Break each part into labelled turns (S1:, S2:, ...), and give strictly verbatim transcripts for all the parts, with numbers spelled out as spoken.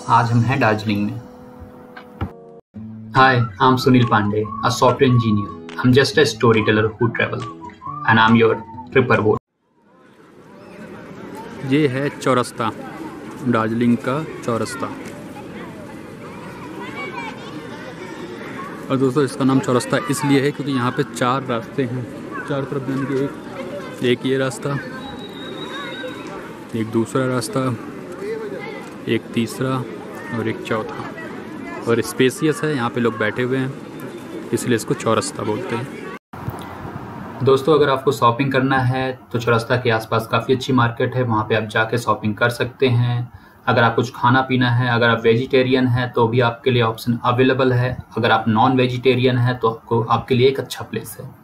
S1: आज हम हैं दार्जिलिंग में। Hi, I'm Sunil Pandey, a software engineer. I'm just a storyteller who travel, and I'm your tripper board.
S2: ये है चौरस्ता, दार्जिलिंग का चौरस्ता। और दोस्तों इसका नाम चौरस्ता इसलिए है क्योंकि यहाँ पे चार रास्ते हैं, चार तरफ जाने के एक एक ये रास्ता, एक दूसरा रास्ता, एक तीसरा और एक चौथा। और स्पेसियस है, यहाँ पे लोग बैठे हुए हैं, इसलिए इसको चौरस्ता बोलते हैं।
S1: दोस्तों अगर आपको शॉपिंग करना है तो चौरस्ता के आसपास काफ़ी अच्छी मार्केट है, वहाँ पे आप जाके शॉपिंग कर सकते हैं। अगर आप कुछ खाना पीना है, अगर आप वेजिटेरियन हैं तो भी आपके लिए ऑप्शन अवेलेबल है। अगर आप नॉन वेजिटेरियन हैं तो आपको आपके लिए एक अच्छा प्लेस है।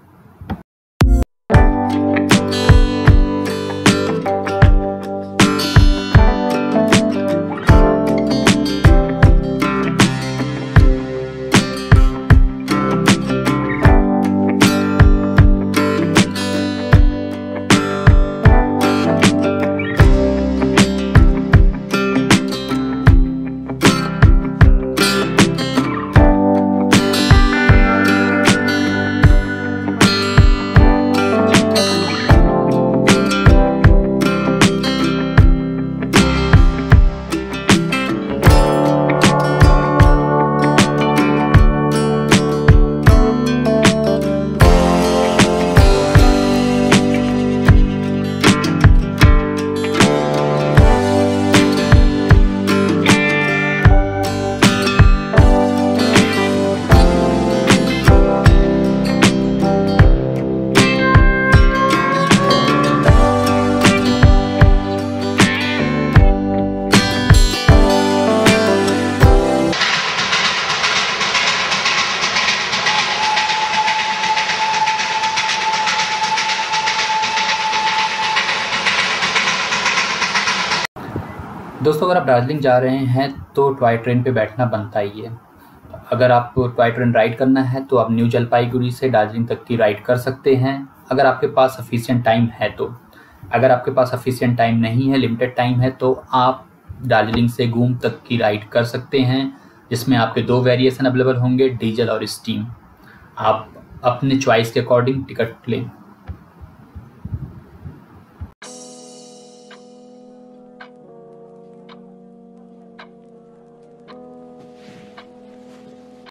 S1: दोस्तों अगर आप दार्जिलिंग जा रहे हैं तो टॉय ट्रेन पे बैठना बनता ही है। अगर आपको टॉय ट्रेन राइड करना है तो आप न्यू जलपाईगुड़ी से दार्जिलिंग तक की राइड कर सकते हैं, अगर आपके पास सफिशिएंट टाइम है तो। अगर आपके पास सफिशिएंट टाइम नहीं है, लिमिटेड टाइम है, तो आप दार्जिलिंग से घूम तक की राइड कर सकते हैं, जिसमें आपके दो वेरिएशन अवेलेबल होंगे, डीजल और स्टीम। आप अपने चॉइस के अकॉर्डिंग टिकट लें।